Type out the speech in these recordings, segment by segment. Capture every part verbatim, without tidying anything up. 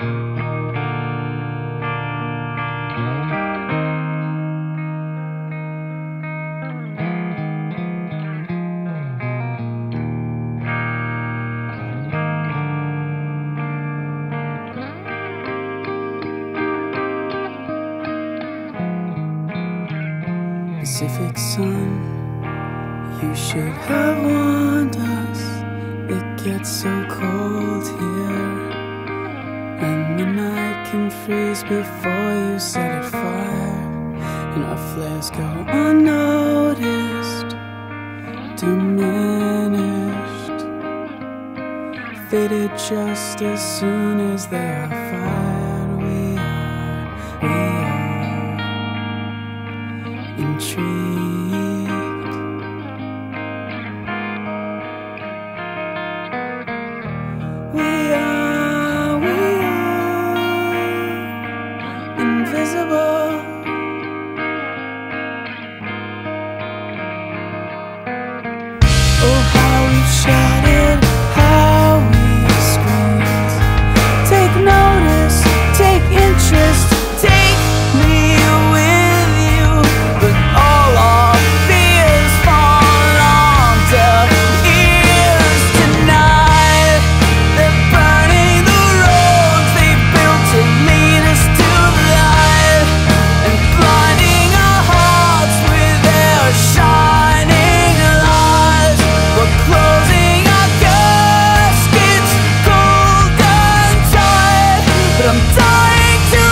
Pacific sun, you should have warned us. It gets so cold here, and the night can freeze before you set it fire, and our flares go unnoticed, diminished, faded just as soon as they are fired. We are, we are intrigued. We are, we are invisible. Oh, how we've shouted, how we screamed. Take notice, take interest, take me with you. But all our fears fall on deaf ears tonight. They're burning the roads they built to lead us to life, and blinding our hearts with their shining lights. We're closing our caskets cold and tight, but I'm dying to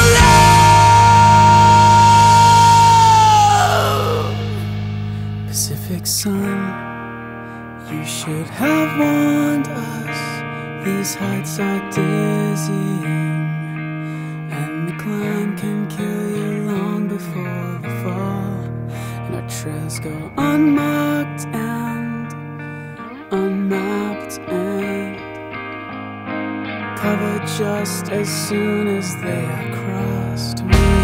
love. Pacific sun, you should have warned us. These heights are dizzying, and the climb can kill you long before the fall. And our trails go unmarked and unmapped and covered just as soon as they are crossed. We